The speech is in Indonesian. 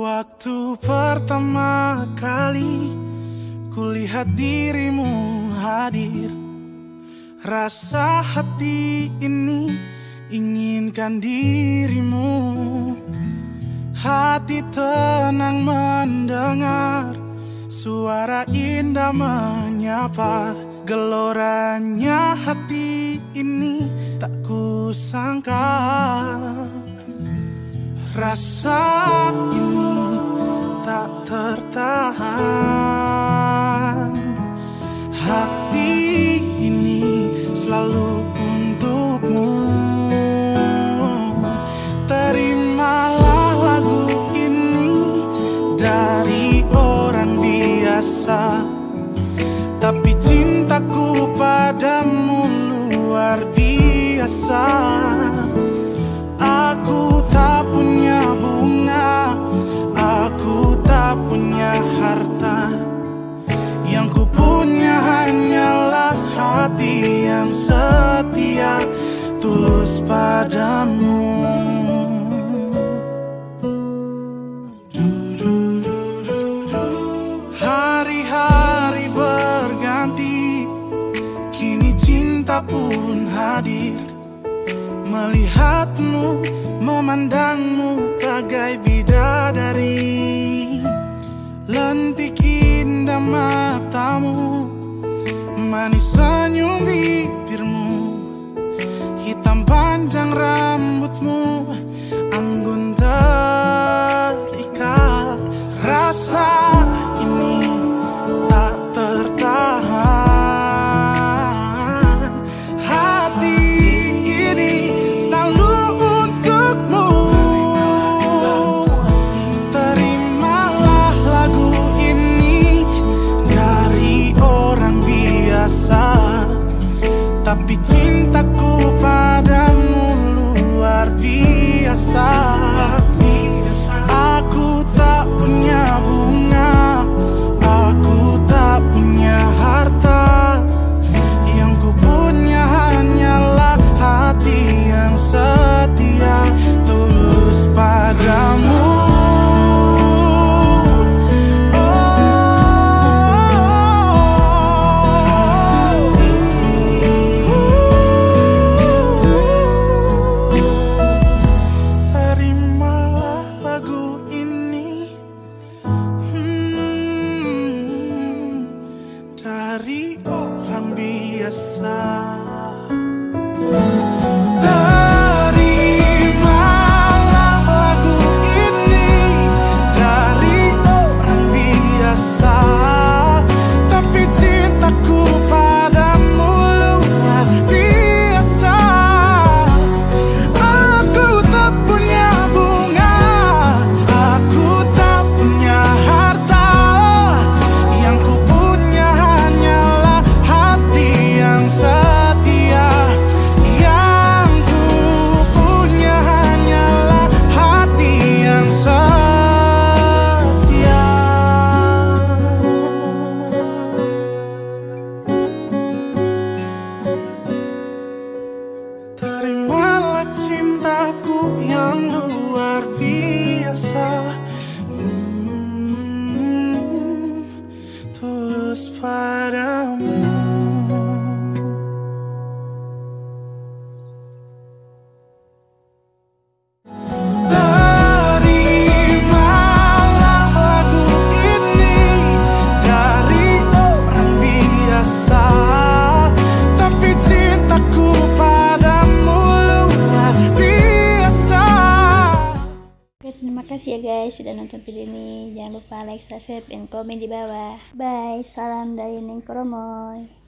Waktu pertama kali kulihat dirimu hadir, rasa hati ini inginkan dirimu. Hati tenang mendengar suara indah menyapa. Geloranya hati ini tak kusangka. Rasa ini tak tertahan. Hati ini selalu untukmu. Terimalah lagu ini dari orang biasa, tapi cintaku padamu luar biasa. Aku tak punya bunga, aku tak punya harta. Yang ku punya hanyalah hati yang setia, tulus padamu. Hari-hari berganti, kini cinta pun hadir. Melihatmu, memandangmu bagai bidadari. Lentik indah matamu, manis senyum bibirmu, hitam panjang rambutmu, anggun terikat. Rasa ini tak tertahan. Hati ini selalu untukmu. Terimalah lagu ini dari orang biasa, tapi cintaku padamu luar biasa. Aku tak punya bunga, aku tak punya harta. Yang ku punya hanyalah hati yang setia, tulus padamu. Terimalah lagu ini dari orang biasa. Terimalah lagu ini dari orang biasa, tapi cintaku padamu luar biasa. Aku tak punya bunga, aku tak punya harta. Yang ku punya hanyalah hati yang setia. Yang ku punya hanyalah hati yang setia. Terimalah cintaku yang luar biasa, tulus padamu. Terimalah lagu ini dari orang biasa, tapi cintaku padamu luar biasa. Oke, terima kasih ya guys sudah nonton video ini. Jangan lupa like, subscribe, dan komen di bawah. Bye, salam dari Neng Kromoy.